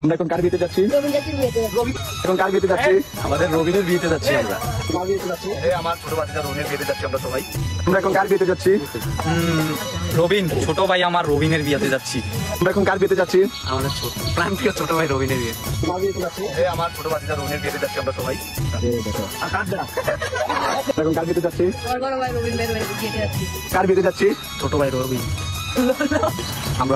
আমরা এখন কার বিয়েতে যাচ্ছি? এখন কার বিয়েতে যাচ্ছি? আমাদের রবিনের বিয়েতে যাচ্ছি আমরা। কার বিয়েতে যাচ্ছি? আমার ছোট ভাতিজা রবিনের বিয়েতে যাচ্ছি আমরা সবাই। আমরা এখন কার বিয়েতে যাচ্ছি? রবিন, ছোট ভাই আমার রবিনের বিয়েতে যাচ্ছি। আমরা এখন কার বিয়েতে যাচ্ছি? আমাদের প্রাণপ্রিয় ছোট ভাই রবিনের বিয়ে। কার বিয়েতে যাচ্ছি? আমার ছোট ভাতিজা রবিনের বিয়েতে যাচ্ছি আমরা সবাই। এখন কার বিয়েতে যাচ্ছি? কার বিয়েতে যাচ্ছি? ছোট ভাই রবিন। আমরা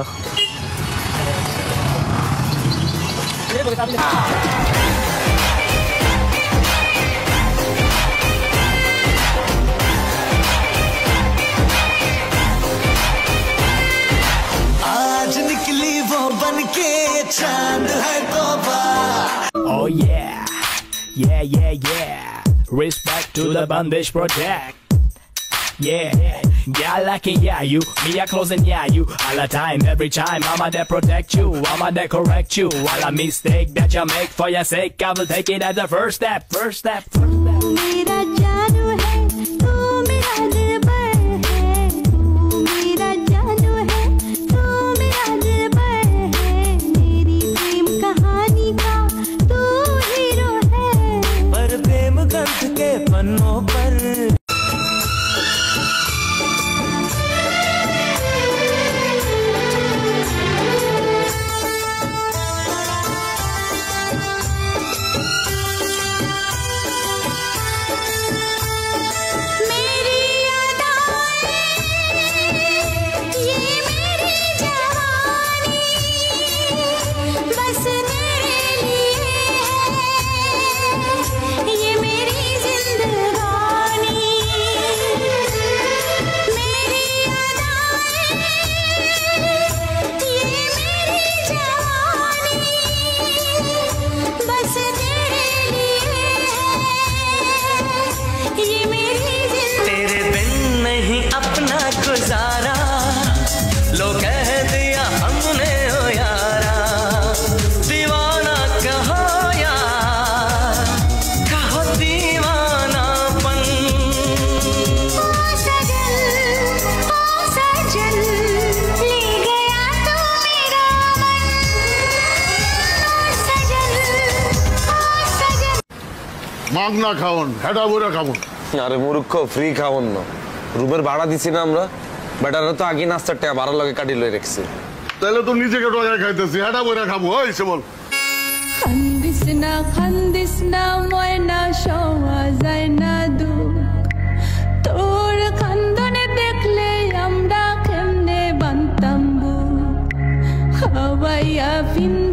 आज निकली वो बनके चांद है तौबा। Oh yeah, yeah, yeah, yeah. Respect to the Bandish Project. Yeah, girl I can yeah you, me a close and yeah you. All the time, every time, I'ma there protect you, I'ma there correct you. All a mistake that you make for your sake, I will take it as the first step, first step, first step. मेरा जानू है, तू मेरा दिलबर है, तू मेरा जानू है, तू मेरा दिलबर है, मेरी प्रेम कहानी का तू हीरो है। पर प्रेम ग्रंथ के पन्नों पर गुजारा लो कह दिया हमने ओ यारा, दीवाना कहो यार, कहो दीवानापन। ओ सजन ले गया तू मेरा मन, ओ सजन মাগনা খাওন হেডা বইরা খাবন। আরে মূর্খ, ফ্রি খাওন না, রুমের ভাড়া দিছি না আমরা, বেটারা তো আগে নাস্তার টাকা ভাড়া লগে কাটি লই রাখছি। তাহলে তো নিজেকে টয়া খাইতেছি, হেডা বইরা খাবো। ওই সে বল খান্দিস না ময়না শোয়া যায় না দুঃখ, তোর খান্দনে দেখলে আমরা কেমনে বান্তাম বুক, হাওয়াইয়া